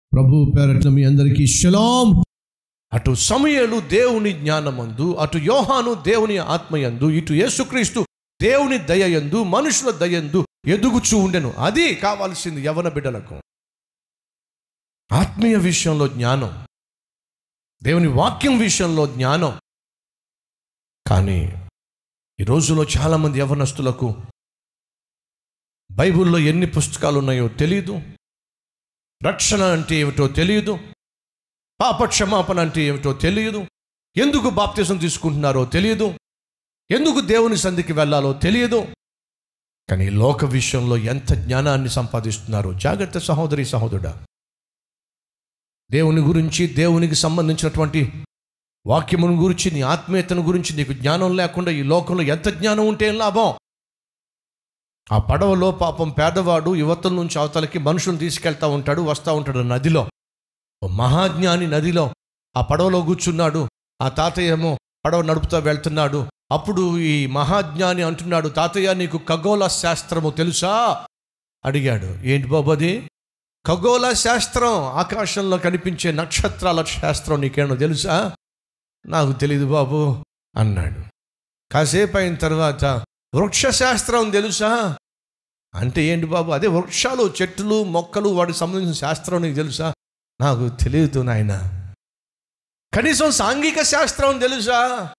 ప్రభు పేరట మీ అందరికీ షలాం. అటు సమూయేలు దేవుని జ్ఞానమందు, అటు యోహాను దేవుని ఆత్మయందు, ఇటు యేసుక్రీస్తు దేవుని దయయందు, మనుషుల దయందు ఎదుగుచూ ఉండెను. అది కావాల్సింది యవన బిడ్డలకు. ఆత్మీయ విషయంలో జ్ఞానం, దేవుని వాక్యం విషయంలో జ్ఞానం. కానీ ఈ రోజులో చాలామంది యవనస్తులకు బైబిల్లో ఎన్ని పుస్తకాలు ఉన్నాయో తెలియదు, రక్షణ అంటే ఏమిటో తెలియదు, పాప క్షమాపణ అంటే ఏమిటో తెలియదు, ఎందుకు బాప్తిజం తీసుకుంటున్నారో తెలియదు, ఎందుకు దేవుని సన్నిధికి వెళ్ళాలో తెలియదు. కానీ లోక విషయంలో ఎంత జ్ఞానాన్ని సంపాదిస్తున్నారో జాగ్రత్త సహోదరి సహోదరుడా. దేవుని గురించి, దేవునికి సంబంధించినటువంటి వాక్యమును గురించి, నీ ఆత్మీయతను గురించి నీకు జ్ఞానం లేకుండా ఈ లోకంలో ఎంత జ్ఞానం ఉంటే ఏం లాభం? ఆ పడవలో పాపం పేదవాడు యువతల నుంచి అవతలకి మనుషులను తీసుకెళ్తా ఉంటాడు, వస్తూ ఉంటాడు నదిలో. మహాజ్ఞాని నదిలో ఆ పడవలో కూర్చున్నాడు. ఆ తాతయ్య ఏమో పడవ నడుపుతూ వెళ్తున్నాడు. అప్పుడు ఈ మహాజ్ఞాని అంటున్నాడు, తాతయ్య నీకు ఖగోళ శాస్త్రము తెలుసా అడిగాడు. ఏంటి బాబు అది? ఖగోళ శాస్త్రం, ఆకాశంలో కనిపించే నక్షత్రాల శాస్త్రం నీకేమో తెలుసా? నాకు తెలీదు బాబు అన్నాడు. కాసేపు అయిన తర్వాత వృక్ష శాస్త్రం తెలుసా అంటే, ఏంటి బాబు? అదే వృక్షాలు, చెట్లు, మొక్కలు, వాటికి సంబంధించిన శాస్త్రం నీకు తెలుసా? నాకు తెలియదు నాయన. కనీసం సాంఘిక శాస్త్రం తెలుసా?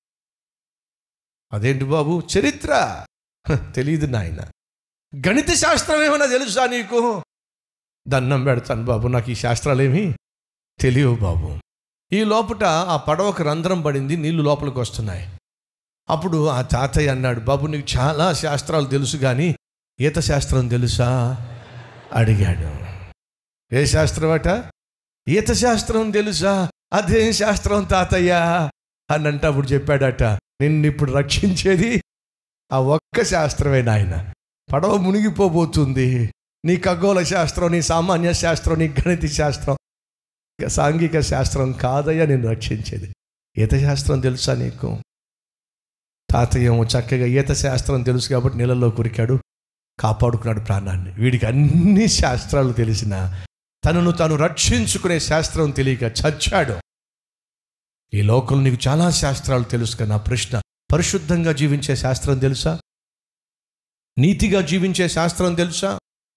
అదేంటి బాబు? చరిత్ర తెలియదు నాయన. గణిత శాస్త్రం ఏమైనా తెలుసా నీకు? దండం పెడతాను బాబు, నాకు ఈ శాస్త్రాలు ఏమీ తెలియవు బాబు. ఈ లోపట ఆ పడవకు రంధ్రం పడింది, నీళ్లు లోపలికి వస్తున్నాయి. అప్పుడు ఆ తాతయ్య అన్నాడు, బాబు నీకు చాలా శాస్త్రాలు తెలుసు కానీ ఈత శాస్త్రం తెలుసా అడిగాడు. ఏ శాస్త్రం అట? ఈత శాస్త్రం తెలుసా? అదేం శాస్త్రం తాతయ్య అని అంటే అప్పుడు చెప్పాడట, నిన్ను ఇప్పుడు రక్షించేది ఆ ఒక్క శాస్త్రమే నాయన. పడవ మునిగిపోబోతుంది. నీ ఖగోళ శాస్త్రం, నీ సామాన్య శాస్త్రం, నీ గణిత శాస్త్రం, సాంఘిక శాస్త్రం కాదయ్యా నిన్ను రక్షించేది. ఈత శాస్త్రం తెలుసా నీకు? తాతయ్య ఏమో చక్కగా ఈత శాస్త్రం తెలుసు కాబట్టి నీళ్ళల్లో కురికాడు, కాపాడుకున్నాడు ప్రాణాన్ని. వీడికి అన్ని శాస్త్రాలు తెలిసిన తనను తాను రక్షించుకునే శాస్త్రం తెలియక చచ్చాడు. ఈ లోకంలో నీకు చాలా శాస్త్రాలు తెలుసు కదా. నా ప్రశ్న, పరిశుద్ధంగా జీవించే శాస్త్రం తెలుసా? నీతిగా జీవించే శాస్త్రం తెలుసా?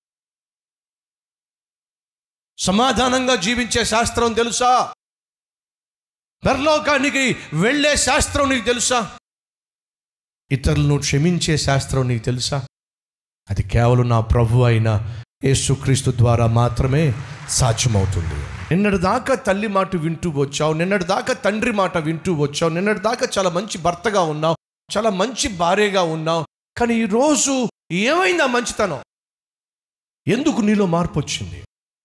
సమాధానంగా జీవించే శాస్త్రం తెలుసా? పరలోకానికి వెళ్ళే శాస్త్రం నీకు తెలుసా? ఇతరులను క్షమించే శాస్త్రం నీకు తెలుసా? అది కేవలం నా ప్రభు అయిన యేసుక్రీస్తు ద్వారా మాత్రమే సాధ్యమవుతుంది. నిన్నటి దాకా తల్లి మాట వింటూ వచ్చావు, నిన్నటి దాకా తండ్రి మాట వింటూ వచ్చావు, నిన్నటి దాకా చాలా మంచి భర్తగా ఉన్నావు, చాలా మంచి భార్యగా ఉన్నావు. కానీ ఈరోజు ఏమైంది ఆ మంచితనం? ఎందుకు నీలో మార్పు వచ్చింది?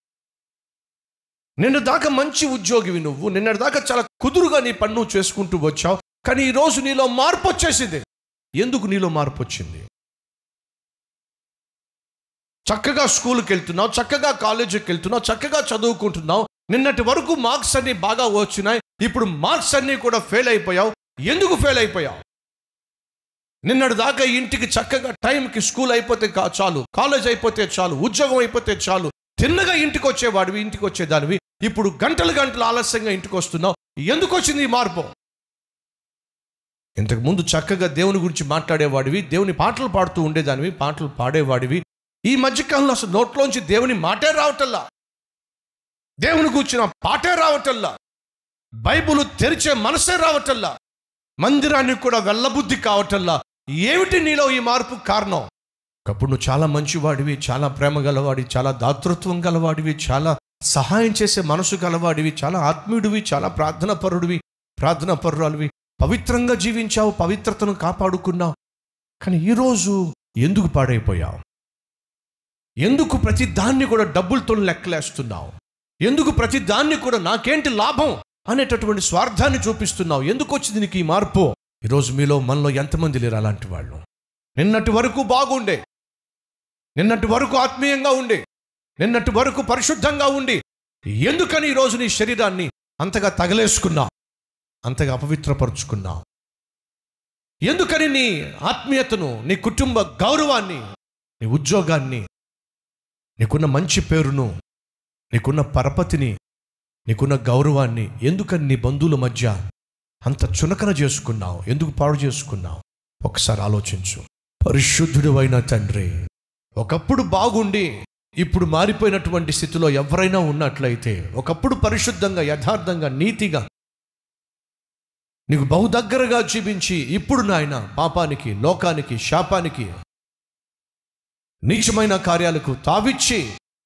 నిన్న దాకా మంచి ఉద్యోగివి నువ్వు, నిన్నటి దాకా చాలా కుదురుగా నీ పన్ను చేసుకుంటూ వచ్చావు. కానీ ఈరోజు నీలో మార్పు వచ్చేసింది. ఎందుకు నీలో మార్పు వచ్చింది? చక్కగా స్కూల్కి వెళ్తున్నావు, చక్కగా కాలేజీకి వెళ్తున్నావు, చక్కగా చదువుకుంటున్నావు. నిన్నటి వరకు మార్క్స్ అన్నీ బాగా వచ్చినాయి, ఇప్పుడు మార్క్స్ అన్నీ కూడా ఫెయిల్ అయిపోయావు. ఎందుకు ఫెయిల్ అయిపోయావు? నిన్నటి దాకా ఇంటికి చక్కగా టైంకి స్కూల్ అయిపోతే చాలు, కాలేజ్ అయిపోతే చాలు, ఉద్యోగం అయిపోతే చాలు, తిన్నగా ఇంటికి వచ్చేవాడివి, ఇంటికి వచ్చేదానివి. ఇప్పుడు గంటలు గంటలు ఆలస్యంగా ఇంటికి వస్తున్నావు. ఎందుకు వచ్చింది ఈ మార్పు? ఇంతకుముందు చక్కగా దేవుని గురించి మాట్లాడేవాడివి, దేవుని పాటలు పాడుతూ ఉండేదానివి, పాటలు పాడేవాడివి. ఈ మధ్యకాలంలో అసలు నోట్లోంచి దేవుని మాటే రావటల్లా, దేవుని కూర్చున్న పాటే రావటల్లా, బైబిల్ తెరిచే మనసే రావటల్లా, మందిరానికి కూడా వెళ్ళబుద్ధి కావటల్లా. ఏమిటి నీలో ఈ మార్పు కారణం? ఒకప్పుడు నువ్వు చాలా మంచివాడివి, చాలా ప్రేమ గలవాడివి, చాలా దాతృత్వం గలవాడివి, చాలా సహాయం చేసే మనసు గలవాడివి, చాలా ఆత్మీయుడివి, చాలా ప్రార్థనా పరురాలివి, పవిత్రంగా జీవించావు, పవిత్రతను కాపాడుకున్నావు. కానీ ఈరోజు ఎందుకు పాడైపోయావు? ఎందుకు ప్రతి దాన్ని కూడా డబ్బులతో లెక్కలేస్తున్నావు? ఎందుకు ప్రతి దాన్ని కూడా నాకేంటి లాభం అనేటటువంటి స్వార్థాన్ని చూపిస్తున్నావు? ఎందుకు వచ్చింది నీకు ఈ మార్పు? ఈరోజు మనలో ఎంతమంది లేరు అలాంటి వాళ్ళు? నిన్నటి వరకు బాగుండే, నిన్నటి వరకు ఆత్మీయంగా ఉండే, నిన్నటి వరకు పరిశుద్ధంగా ఉండి, ఎందుకని ఈరోజు నీ శరీరాన్ని అంతగా తగలేసుకున్నావు, అంతగా అపవిత్రపరుచుకున్నావు? ఎందుకని నీ ఆత్మీయతను, నీ కుటుంబ గౌరవాన్ని, నీ ఉద్యోగాన్ని, నీకున్న మంచి పేరును నీకున్న పరపతిని, నీకున్న గౌరవాన్ని ఎందుకని నీ బంధువుల మధ్య అంత చునకన చేసుకున్నావు? ఎందుకు పాడు చేసుకున్నావు? ఒకసారి ఆలోచించు. పరిశుద్ధుడు అయిన తండ్రి, ఒకప్పుడు బాగుండి ఇప్పుడు మారిపోయినటువంటి స్థితిలో ఎవరైనా ఉన్నట్లయితే, ఒకప్పుడు పరిశుద్ధంగా, యథార్థంగా, నీతిగా నీకు బహు దగ్గరగా జీవించి ఇప్పుడు నాయన పాపానికి, లోకానికి, శాపానికి, నీచమైన కార్యాలకు తావిచ్చి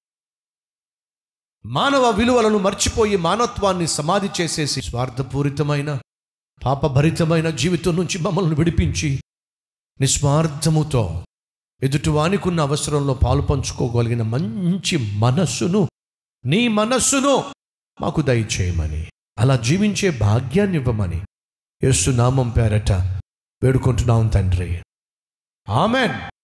మానవ విలువలను మర్చిపోయి మానవత్వాన్ని సమాధి చేసేసి స్వార్థపూరితమైన పాపభరితమైన జీవితం నుంచి మమ్మల్ని విడిపించి నిస్వార్థముతో ఎదుటివానికున్న అవసరంలో పాలు పంచుకోగలిగిన మంచి మనస్సును, నీ మనస్సును మాకు దయచేయమని, అలా జీవించే భాగ్యాన్ని ఇవ్వమని యేసు నామం పేరట వేడుకుంటున్నాం తండ్రి. ఆమెన్.